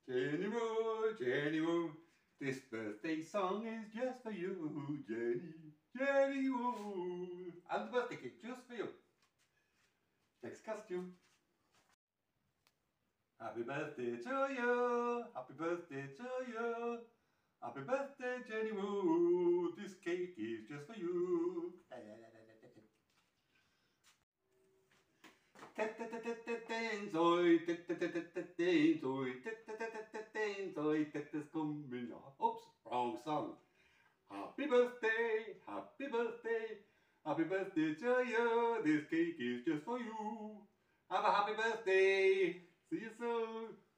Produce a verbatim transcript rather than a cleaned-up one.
Jenny Woo, Jenny Woo, this birthday song is just for you, Jenny, Jenny Woo. And the birthday cake just for you. Next costume. Happy birthday to you, happy birthday to you, happy birthday Jenny Woo, this cake is just for you. Zoi, zoi, zoi, is coming up. Oops, wrong song. Happy birthday, happy birthday, happy birthday to you. This cake is just for you. Have a happy birthday. See you soon.